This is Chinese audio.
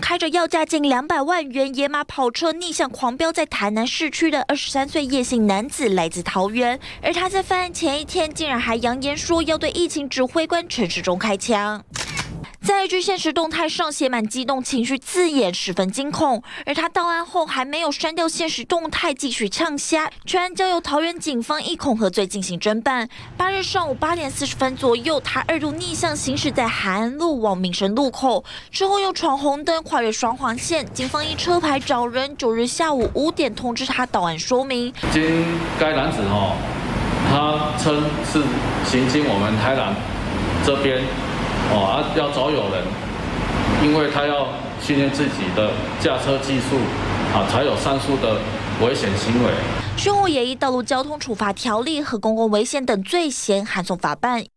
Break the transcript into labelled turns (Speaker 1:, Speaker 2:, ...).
Speaker 1: 开着要价近200万元野马跑车逆向狂飙在台南市区的23岁叶姓男子来自桃园，而他在犯案前一天竟然还扬言说要对疫情指挥官陈时中开枪。 在IG现实动态上写满激动情绪字眼，十分惊恐。而他到案后还没有删掉现实动态，继续呛瞎。全案交由桃园警方依恐吓罪进行侦办。8日上午8点40分左右，他2度逆向行驶在海岸路往民生路口，之后又闯红灯跨越双黄线。警方依车牌找人，9日下午5点通知他到案说明。
Speaker 2: 经该男子他称是行经我们台南这边。 要找有人，因为他要训练自己的驾车技术，才有上述的危险行为。
Speaker 1: 讯后也依道路交通处罚条例和公共危险等罪嫌函送法办。